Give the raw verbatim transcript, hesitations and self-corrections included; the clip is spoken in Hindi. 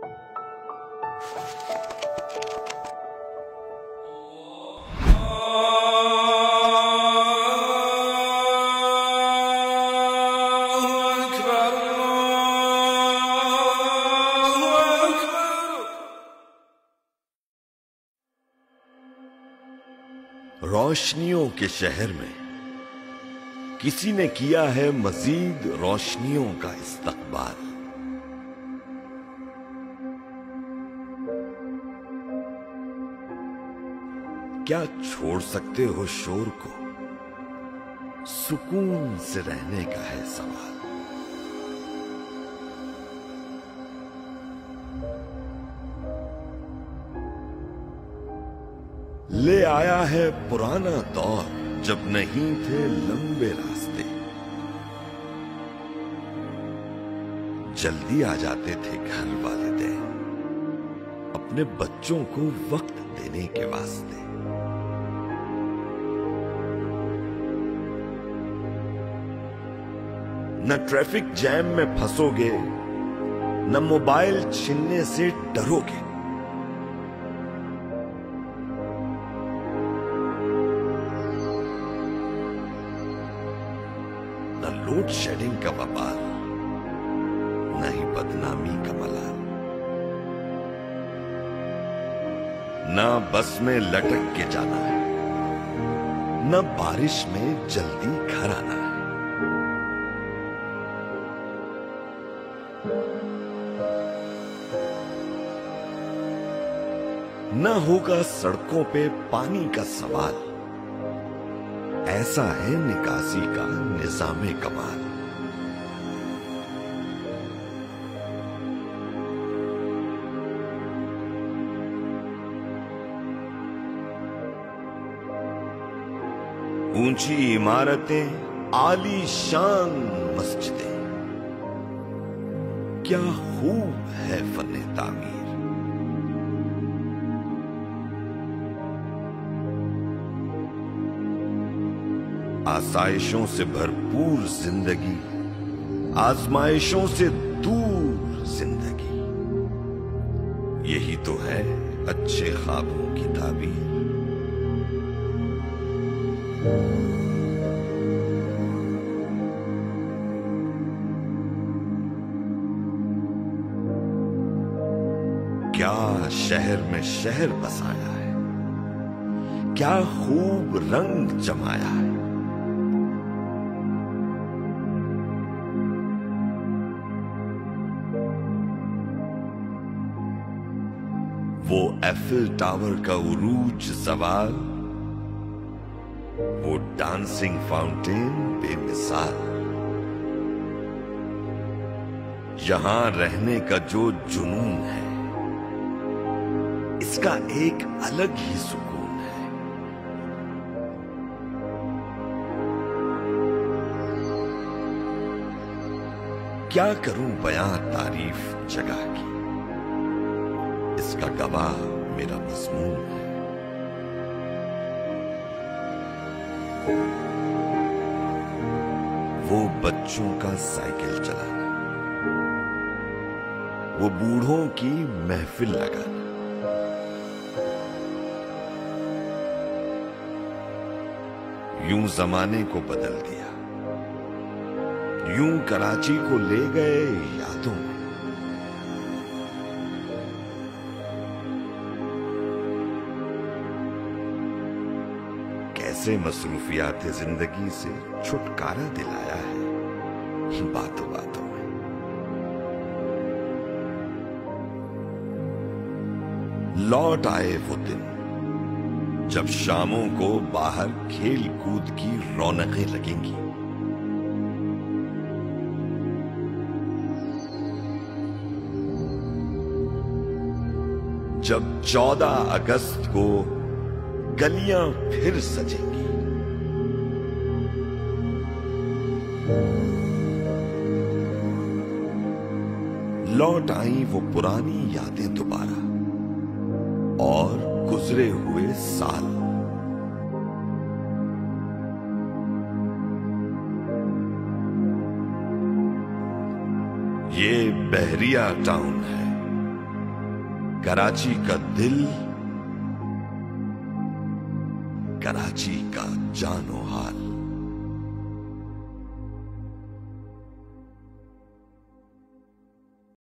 रोशनियों के शहर में किसी ने किया है मजीद रोशनियों का इस्तकबाल। क्या छोड़ सकते हो शोर को, सुकून से रहने का है सवाल। ले आया है पुराना दौर जब नहीं थे लंबे रास्ते, जल्दी आ जाते थे घर वालिदैन अपने बच्चों को वक्त देने के वास्ते। न ट्रैफिक जैम में फंसोगे, न मोबाइल छीनने से डरोगे। न लोड शेडिंग का बवाल, न ही बदनामी का मलाल। न बस में लटक के जाना है, न बारिश में जल्दी घर आना है। न होगा सड़कों पे पानी का सवाल, ऐसा है निकासी का निजामे कमाल। ऊंची इमारतें, आलीशान मस्जिदें, क्या खूब है फने तामीर। आसाइशों से भरपूर जिंदगी, आजमाइशों से दूर जिंदगी, यही तो है अच्छे ख्वाबों की ताबीर। क्या शहर में शहर बसाया है, क्या खूब रंग जमाया है। वो एफिल टावर का उरूज सवाल, वो डांसिंग फाउंटेन बेमिसाल। यहां रहने का जो जुनून है, इसका एक अलग ही सुकून है। क्या करूं बयां तारीफ जगह की, इसका गवाह मेरा मजमून है। वो बच्चों का साइकिल चलाना, वो बूढ़ों की महफिल लगाना, यूं जमाने को बदल दिया, यूं कराची को ले गए यादों में। कैसे मसरूफियात जिंदगी से छुटकारा दिलाया है बातों बातों में। लौट आए वो दिन जब शामों को बाहर खेल कूद की रौनकें लगेंगी। जब चौदह अगस्त को गलियां फिर सजेंगी। लौट आई वो पुरानी यादें दोबारा और गुजरे हुए साल। ये बहरिया टाउन है, कराची का दिल, कराची का जानो हाल।